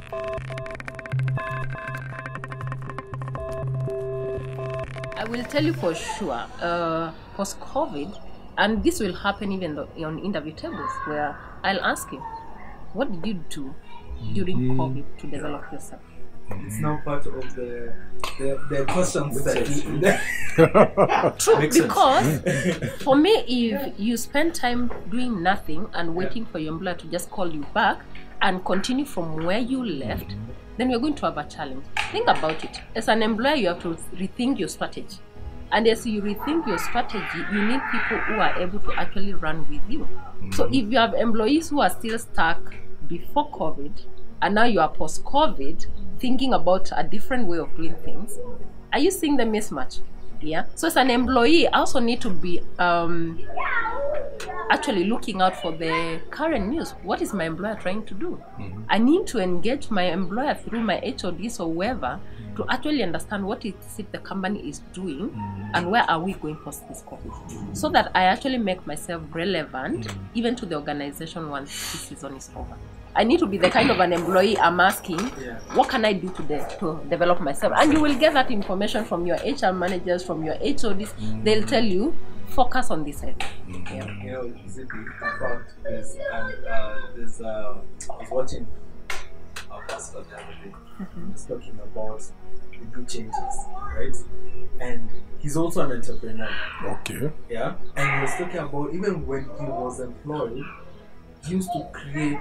I will tell you for sure, post-COVID, and this will happen even on interview tables, where I'll ask you, what did you do during COVID to develop yourself? It's now part of the questions that True, because for me, if you spend time doing nothing and waiting for your employer to just call you back and continue from where you left, then you're going to have a challenge. Think about it. As an employer, you have to rethink your strategy. And as you rethink your strategy, you need people who are able to actually run with you. So if you have employees who are still stuck before COVID, and now you are post-COVID, thinking about a different way of doing things, are you seeing the mismatch? Yeah. So as an employee, I also need to be actually looking out for the current news. What is my employer trying to do? I need to engage my employer through my HODs or whoever to actually understand what it is the company is doing and where are we going post this COVID, so that I actually make myself relevant even to the organization once this season is over. I need to be the kind of an employee I'm asking, what can I do today to develop myself? And you will get that information from your HR managers, from your HODs. They'll tell you, focus on this area. You know, Zippy, in fact, I was watching our pastor the other day. He was talking about the do changes, right? And he's also an entrepreneur. Okay. Yeah. And he was talking about even when he was employed, he used to create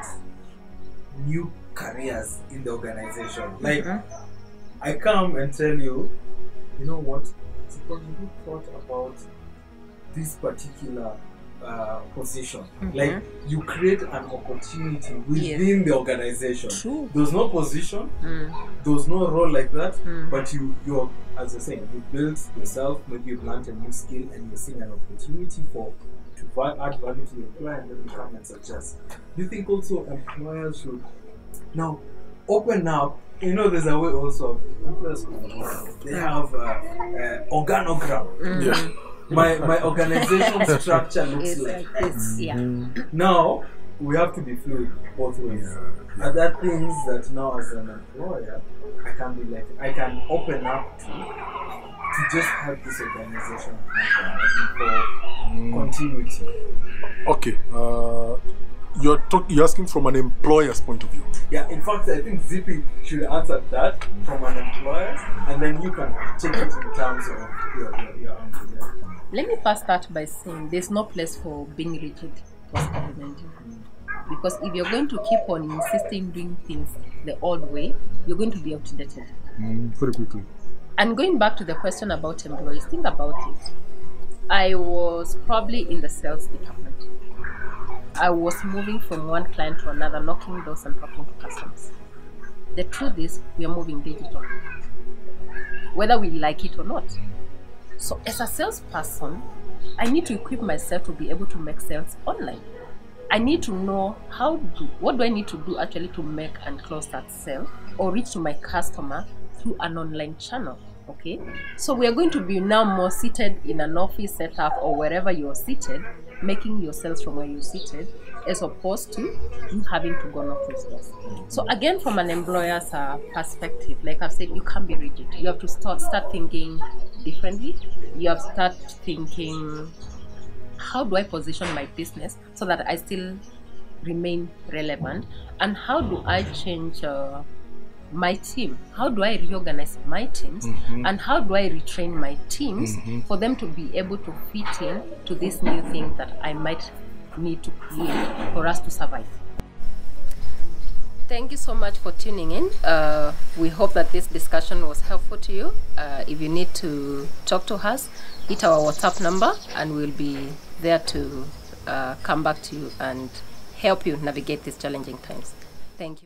new careers in the organization. Like, I come and tell you, you know what? It's because you thought about this particular position. Like, you create an opportunity within the organization. True. There's no position, there's no role like that, but you're, as I say, you built yourself, maybe you learned a new skill and you're seeing an opportunity to add value to your employer, and then you come and suggest. Do you think also employers should now open up? You know, there's a way also employers, they have organogram. My organization structure looks like this. Now we have to be fluid both ways. Are there things that now as an employer I can be like, I can open up to just help this organization for continuity? Okay. You're asking from an employer's point of view. Yeah, in fact, I think Zippy should answer that from an employer, and then you can take it in terms of your answer. Let me first start by saying there's no place for being rigid post-COVID-19. Because if you're going to keep on insisting doing things the old way, you're going to be outdated. Very quickly. And going back to the question about employees, think about it. I was probably in the sales department. I was moving from one client to another, knocking doors and talking to customers. The truth is, we are moving digital, whether we like it or not. So as a salesperson, I need to equip myself to be able to make sales online. I need to know what do I need to do actually to make and close that sale or reach to my customer through an online channel. Okay, so we are going to be now more seated in an office setup or wherever you are seated, making your sales from where you're seated, as opposed to you having to go knock those doors. So again, from an employer's perspective, like I've said, you can't be rigid. You have to start thinking differently. You have to start thinking, how do I position my business so that I still remain relevant? And how do I change my team? How do I reorganize my teams? And how do I retrain my teams for them to be able to fit in to this new thing that I might need to create for us to survive? Thank you so much for tuning in. We hope that this discussion was helpful to you. If you need to talk to us, hit our WhatsApp number and we'll be there to come back to you and help you navigate these challenging times. Thank you.